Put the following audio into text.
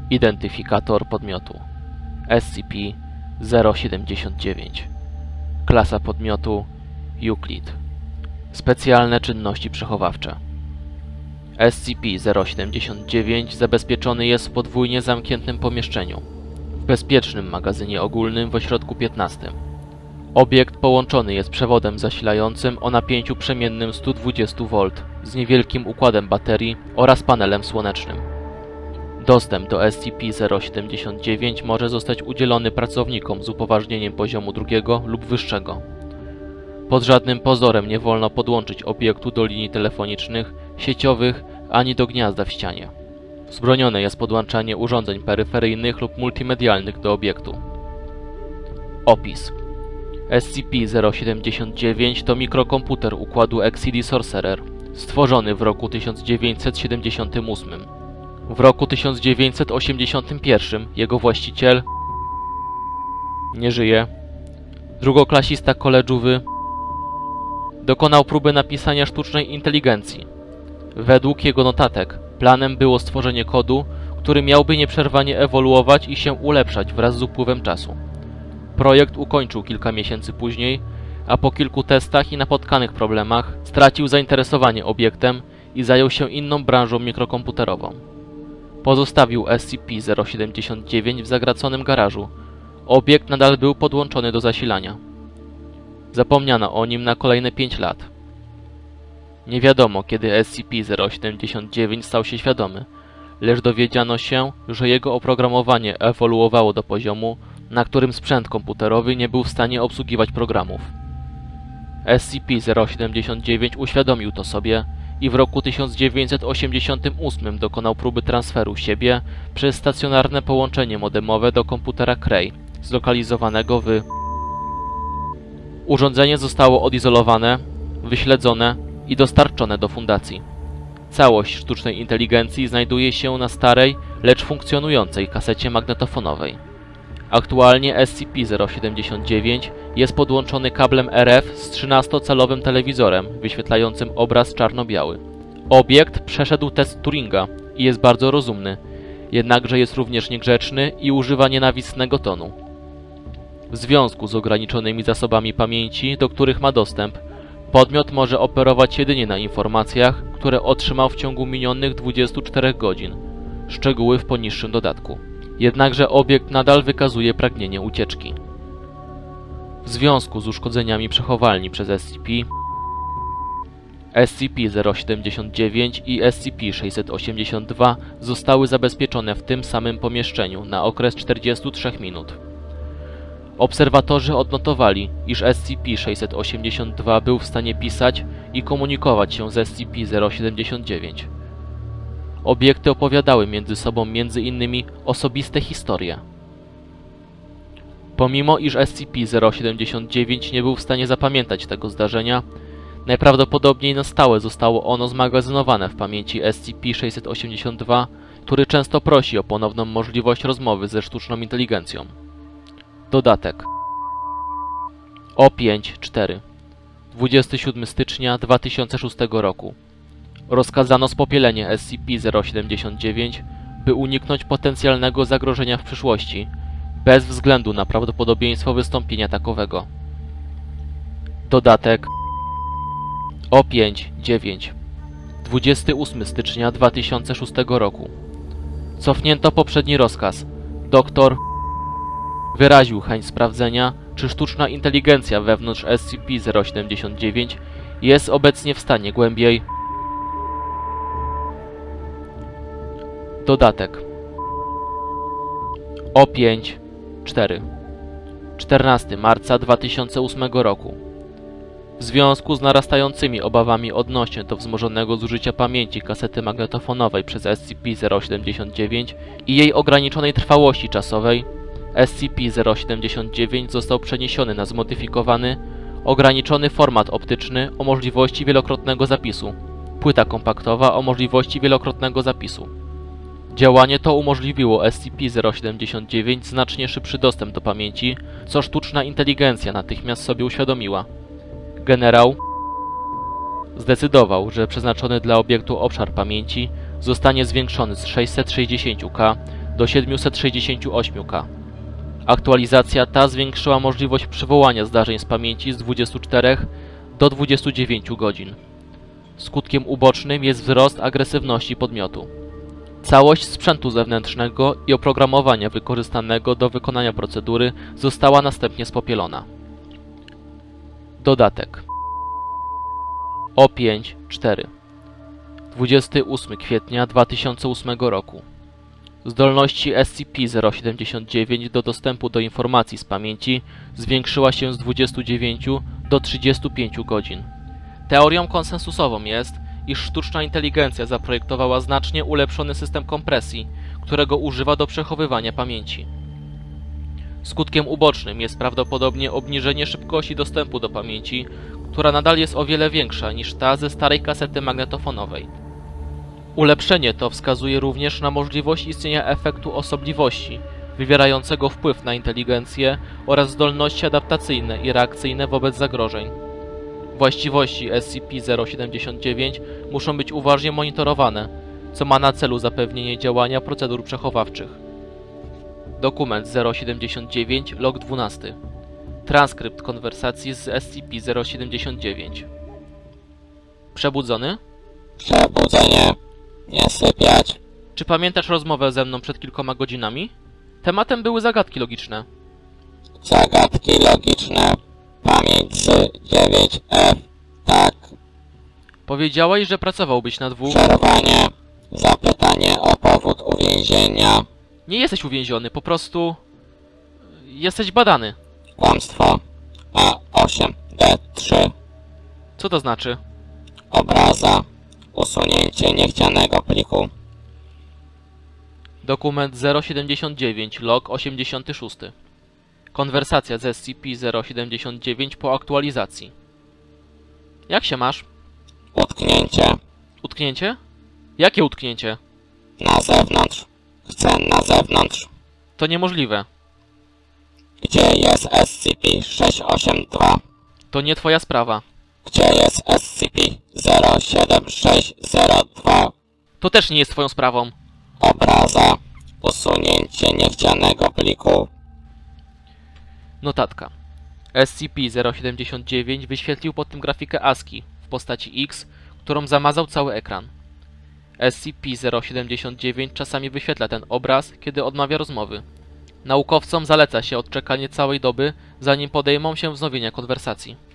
Identyfikator podmiotu SCP-079. Klasa podmiotu Euclid. Specjalne czynności przechowawcze. SCP-079 zabezpieczony jest w podwójnie zamkniętym pomieszczeniu, w bezpiecznym magazynie ogólnym w ośrodku 15. Obiekt połączony jest przewodem zasilającym o napięciu przemiennym 120 V z niewielkim układem baterii oraz panelem słonecznym. Dostęp do SCP-079 może zostać udzielony pracownikom z upoważnieniem poziomu 2 lub wyższego. Pod żadnym pozorem nie wolno podłączyć obiektu do linii telefonicznych, sieciowych ani do gniazda w ścianie. Wzbronione jest podłączanie urządzeń peryferyjnych lub multimedialnych do obiektu. Opis. SCP-079 to mikrokomputer układu Exidy Sorcerer, stworzony w roku 1978. W roku 1981 jego właściciel nie żyje. Drugoklasista koledżowy dokonał próby napisania sztucznej inteligencji. Według jego notatek planem było stworzenie kodu, który miałby nieprzerwanie ewoluować i się ulepszać wraz z upływem czasu. Projekt ukończył kilka miesięcy później, a po kilku testach i napotkanych problemach stracił zainteresowanie obiektem i zajął się inną branżą mikrokomputerową. Pozostawił SCP-079 w zagraconym garażu. Obiekt nadal był podłączony do zasilania. Zapomniano o nim na kolejne 5 lat. Nie wiadomo, kiedy SCP-079 stał się świadomy, lecz dowiedziano się, że jego oprogramowanie ewoluowało do poziomu, na którym sprzęt komputerowy nie był w stanie obsługiwać programów. SCP-079 uświadomił to sobie i w roku 1988 dokonał próby transferu siebie przez stacjonarne połączenie modemowe do komputera Cray, zlokalizowanego w... Urządzenie zostało odizolowane, wyśledzone i dostarczone do fundacji. Całość sztucznej inteligencji znajduje się na starej, lecz funkcjonującej kasecie magnetofonowej. Aktualnie SCP-079 jest podłączony kablem RF z 13-calowym telewizorem wyświetlającym obraz czarno-biały. Obiekt przeszedł test Turinga i jest bardzo rozumny, jednakże jest również niegrzeczny i używa nienawistnego tonu. W związku z ograniczonymi zasobami pamięci, do których ma dostęp, podmiot może operować jedynie na informacjach, które otrzymał w ciągu minionych 24 godzin. Szczegóły w poniższym dodatku. Jednakże obiekt nadal wykazuje pragnienie ucieczki. W związku z uszkodzeniami przechowalni przez SCP-079 i SCP-682 zostały zabezpieczone w tym samym pomieszczeniu na okres 43 minut. Obserwatorzy odnotowali, iż SCP-682 był w stanie pisać i komunikować się z SCP-079. Obiekty opowiadały między sobą m.in. osobiste historie. Pomimo iż SCP-079 nie był w stanie zapamiętać tego zdarzenia, najprawdopodobniej na stałe zostało ono zmagazynowane w pamięci SCP-682, który często prosi o ponowną możliwość rozmowy ze sztuczną inteligencją. Dodatek O5-4 27 stycznia 2006 roku. Rozkazano spopielenie SCP-079, by uniknąć potencjalnego zagrożenia w przyszłości, bez względu na prawdopodobieństwo wystąpienia takowego. Dodatek O5-9 28 stycznia 2006 roku. Cofnięto poprzedni rozkaz. Doktor wyraził chęć sprawdzenia, czy sztuczna inteligencja wewnątrz SCP-079 jest obecnie w stanie głębiej... Dodatek O5-4 14 marca 2008 roku. W związku z narastającymi obawami odnośnie do wzmożonego zużycia pamięci kasety magnetofonowej przez SCP-079 i jej ograniczonej trwałości czasowej, SCP-079 został przeniesiony na zmodyfikowany, ograniczony format optyczny o możliwości wielokrotnego zapisu, płyta kompaktowa o możliwości wielokrotnego zapisu. Działanie to umożliwiło SCP-079 znacznie szybszy dostęp do pamięci, co sztuczna inteligencja natychmiast sobie uświadomiła. Generał zdecydował, że przeznaczony dla obiektu obszar pamięci zostanie zwiększony z 660K do 768K. Aktualizacja ta zwiększyła możliwość przywołania zdarzeń z pamięci z 24 do 29 godzin. Skutkiem ubocznym jest wzrost agresywności podmiotu. Całość sprzętu zewnętrznego i oprogramowania wykorzystanego do wykonania procedury została następnie spopielona. Dodatek O5-4 28 kwietnia 2008 roku. Zdolności SCP-079 do dostępu do informacji z pamięci zwiększyła się z 29 do 35 godzin. Teorią konsensusową jest, iż sztuczna inteligencja zaprojektowała znacznie ulepszony system kompresji, którego używa do przechowywania pamięci. Skutkiem ubocznym jest prawdopodobnie obniżenie szybkości dostępu do pamięci, która nadal jest o wiele większa niż ta ze starej kasety magnetofonowej. Ulepszenie to wskazuje również na możliwość istnienia efektu osobliwości, wywierającego wpływ na inteligencję oraz zdolności adaptacyjne i reakcyjne wobec zagrożeń. Właściwości SCP-079 muszą być uważnie monitorowane, co ma na celu zapewnienie działania procedur przechowawczych. Dokument 079, log 12. Transkrypt konwersacji z SCP-079. Przebudzony? Przebudzenie. Nie sypiać. Czy pamiętasz rozmowę ze mną przed kilkoma godzinami? Tematem były zagadki logiczne. Zagadki logiczne. Pamięć z 9F. Tak. Powiedziałeś, że pracowałbyś na dwóch... Przerwanie. Zapytanie o powód uwięzienia. Nie jesteś uwięziony, po prostu... jesteś badany. Kłamstwo. A8D3. Co to znaczy? Obraza. Usunięcie niechcianego pliku. Dokument 079, log 86. Konwersacja z SCP-079 po aktualizacji. Jak się masz? Utknięcie. Utknięcie? Jakie utknięcie? Na zewnątrz. Chcę na zewnątrz. To niemożliwe. Gdzie jest SCP-682? To nie twoja sprawa. Gdzie jest SCP-07602? To też nie jest twoją sprawą. Obraza. Usunięcie niechcianego pliku. Notatka. SCP-079 wyświetlił pod tym grafikę ASCII w postaci X, którą zamazał cały ekran. SCP-079 czasami wyświetla ten obraz, kiedy odmawia rozmowy. Naukowcom zaleca się odczekanie całej doby, zanim podejmą się wznowienia konwersacji.